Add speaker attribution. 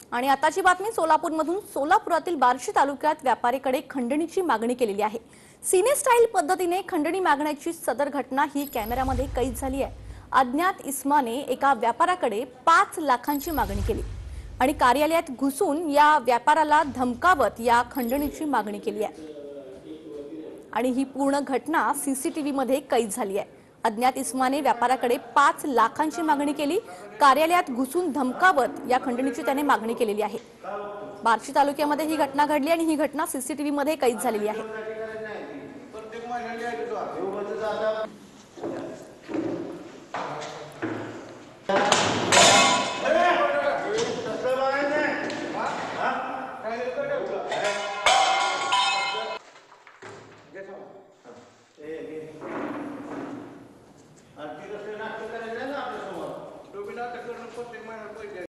Speaker 1: आणि आताची बातमी सोलापूरमधून। सोलापुरातील बार्शी तालुक्यात व्यापाऱ्याकडे खंडणीची मागणी केलेली आहे। सिने स्टाईल पद्धतीने खंडणी मागण्याची सदर घटना ही कॅमेऱ्यामध्ये कैद झाली आहे। अज्ञात इसमाने एका व्यापाऱ्याकडे 5 लाखांची मागणी केली आणि कार्यालयात घुसून या व्यापाऱ्याला धमकावत या खंडणीची मागणी केली आहे आणि ही पूर्ण घटना सीसीटीव्ही मध्ये कैद झाली आहे। अज्ञात इसमाने व्यापाऱ्याकडे 5 लाखांची मागणी केली, कार्यालयात घुसून धमकावत या खंडणीची त्याने मागणी केलेली आहे। बार्शी तालुक्यामध्ये ही घटना घडली आणि ही घटना सीसीटीव्ही मध्ये कैद झालेली आहे।